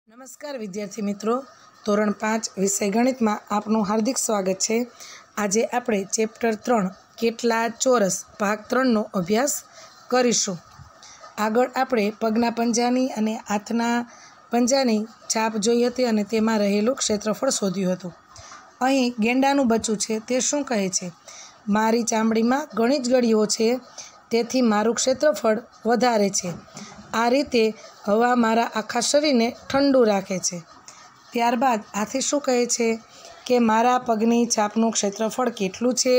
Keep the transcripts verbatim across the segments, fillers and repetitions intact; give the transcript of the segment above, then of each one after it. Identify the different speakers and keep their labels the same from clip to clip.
Speaker 1: नमस्कार विद्यार्थी मित्रों, धोरण पांच विषय गणित में आपनु हार्दिक स्वागत है। आजे आपणे चेप्टर त्रण केटला चोरस भाग त्रण नो अभ्यास करीशुं। आगळ आपणे पगना पंजानी अने हाथना पंजानी छाप जोई हती अने तेमां रहेलुं क्षेत्रफळ शोध्युं हतुं। अहीं गेंडानुं बच्चुं छे ते शुं कहे छे? मारी चामडीमां घणी ज गळीओ छे, तेथी मारुं क्षेत्रफळ वधारे छे। आ रीते हवा मारा आखा शरीरने ठंडू राखे छे। त्यारबाद हाथी शुं कहे छे के मारा पगनी छापनुं क्षेत्रफळ केटलुं छे?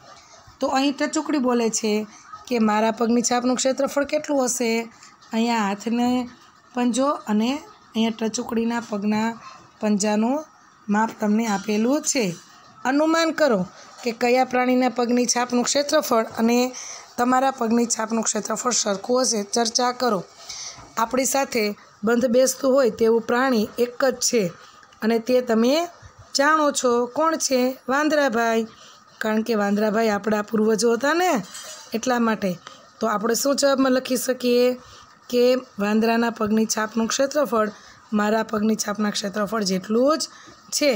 Speaker 1: तो अहीं टचुकड़ी बोले छे के मारा पगनी छापनुं क्षेत्रफळ केटलुं हशे? अहींया हाथने पंजो अने अहींया टचुकड़ीना पगना पंजानुं माप तमने आपेलुं छे। अनुमान करो के कया प्राणीना पगनी छापनुं क्षेत्रफळ अने तमारा पगनी छापनुं क्षेत्रफळ सरखुं हशे। चर्चा करो। आपणी साथे बंध बेसतुं होय तेवुं प्राणी एक ज छे अने ते तमे जाणो छो। कोण छे? वांदराभाई। कारण के वांदराभाई आपणा पूर्वजो हता ने एटला माटे। तो आपणे शुं जवाबमां लखी सकीए के वांदराना पगनी छापनुं क्षेत्रफळ मारा पगनी छापना क्षेत्रफळ जेटलुं ज छे।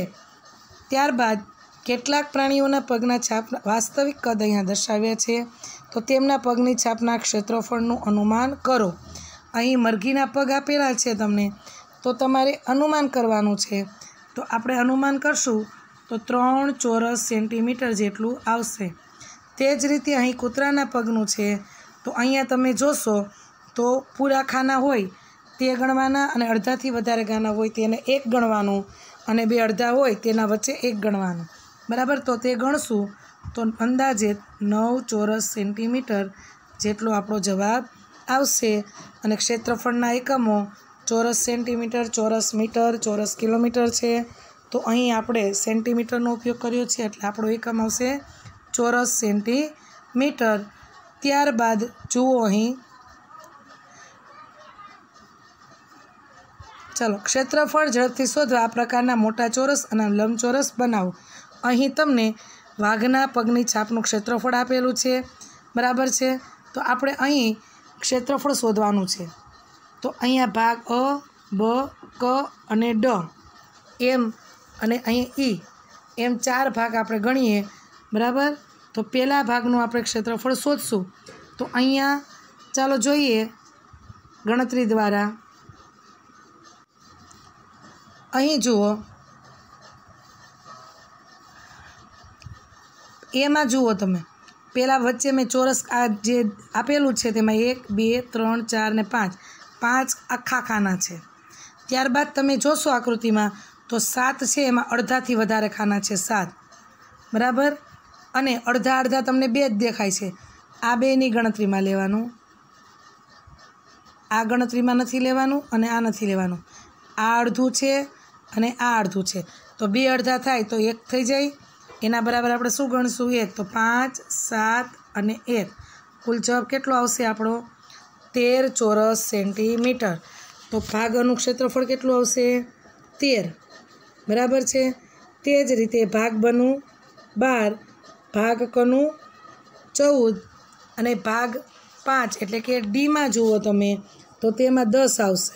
Speaker 1: त्यारबाद કેટલાક પ્રાણીઓના પગના છાપ વાસ્તવિક કદ અહીંયા દર્શાવ્યા છે, તો તેમના પગની છાપના ક્ષેત્રફળનું અનુમાન કરો। અહીં મરઘીના પગ આપેલા છે તમને, તો તમારે અનુમાન કરવાનું છે। તો આપણે અનુમાન કરશું તો ત્રણ ચોરસ સેન્ટીમીટર જેટલું આવશે। તે જ રીતે અહીં કૂતરાના પગનું છે, તો અહીંયા તમે જોશો તો પૂરા ખાના હોય તે ગણવાના અને અડધાથી વધારે ખાના હોય તેને એક ગણવાનું અને બે અડધા હોય તેના વચ્ચે એક ગણવાનું। बराबर। तो ते गणशुं तो अंदाजे नौ चौरस सेंटीमीटर जेटलो आपणो जवाब आवशे। अने क्षेत्रफळना एकमो चौरस सेंटीमीटर, चौरस मीटर, चौरस किलोमीटर छे, तो अहीं आपणे सेंटीमीटरनो उपयोग कर्यो छे एटले आपणो एकम आवशे चौरस सेंटीमीटर। त्यारबाद जुओ अहीं, चलो क्षेत्रफळ झड़पथी शोधवा आ प्रकारना मोटा चौरस अने लंबचौरस बनावो। અહીં તમને વાઘના પગની છાપનું ક્ષેત્રફળ આપેલું છે, બરાબર છે। તો આપણે અહીં ક્ષેત્રફળ શોધવાનું છે। તો અહીંયા ભાગ અ, બ, ક અને ડ એમ અને અહીં ઈ એમ ચાર ભાગ આપણે ગણીએ, બરાબર। તો પહેલા ભાગનું આપણે ક્ષેત્રફળ શોધશું। તો અહીંયા ચાલો જોઈએ ગણતરી દ્વારા। અહીં જુઓ, एमां जुओ तमे पेला वच्चे में चौरस आ जे आपेलुं छे तेमां एक बे त्रण चार ने पांच पांच आखा खाना छे। त्यारबाद तमे जोशो आकृतिमां तो सात छे, एमां अड़धाथी वधारे खाना छे सात, बराबर। अने अड़धा अड़धा तमने बे ज देखाय छे। आ बेनी गणतरीमां लेवानुं, आ गणतरीमां नथी लेवानुं अने आ नथी लेवानुं। आ अड़धुं छे अने आ अड़धुं छे, तो बे अड़धा थाय तो एक थई जाय। एना बराबर आपणे शुं गणशुं? एक। तो पांच, सात अने एक कुल जवाब केटलो आवशे आपणो? तेर चौरस सेंटीमीटर। तो भाग अनु क्षेत्रफळ केटલું आवशे? तेर, बराबर छे। ते ज रीते भाग बनु बार, भाग कनु चौद अने भाग पांच एटले के डी मां जुओ तमे तो तेमां दस आवशे,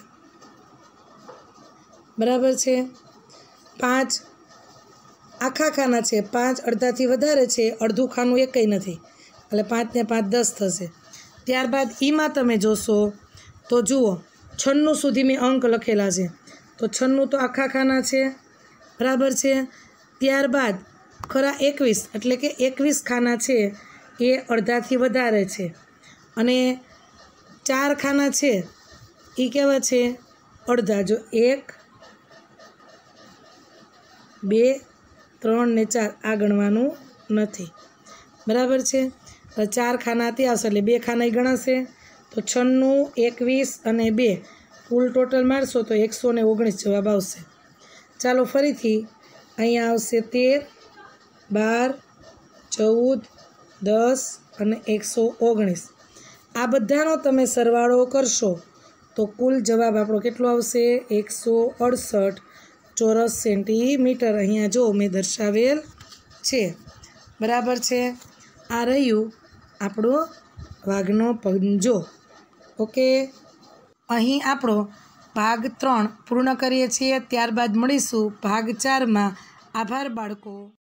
Speaker 1: बराबर छे। पांच आखा खाना छे, पांच अड़धाथी वधारे छे, अड़धुं खानुं एकेय नथी એટલે पांच ने पांच दस थशे। त्यारबाद ईमां तमे जोशो तो जुओ छन्नू सुधी में अंक लखेला छे, तो छन्नू तो आखा खाना छे, बराबर छे। त्यारबाद खरा एकवीस एटले के एकवीस खाना छे ए अड़धाथी वधारे छे अने चार खाना छे ई केवा छे? अड़धा। जो एक बे त्रण ने चार आ गणवानुं नथी, बराबर छे। चार खाना ते आवशे એટલે બે ખાના ગણાશે। તો છન્નું, એકવીસ અને બે કુલ ટોટલ મારશો તો એકસો ને ઓગણીસ જવાબ આવશે। ચાલો ફરીથી અહીંયા આવશે તેર, બાર, ચૌદ, દસ અને એકસો ઓગણીસ। આ બધાનો તમે સરવાળો કરશો તો કુલ જવાબ આપણો કેટલો આવશે? એકસો અડસઠ ચોરસ સેન્ટીમીટર અહીંયા જો મેં દર્શાવેલ છે, બરાબર છે। આ રહ્યું આપણો વાઘનો પંજો। ઓકે, અહીં આપણો ભાગ ત્રણ પૂર્ણ કરીએ છીએ. ત્યારબાદ મળીશું ભાગ ચારમાં. આભાર બાળકો.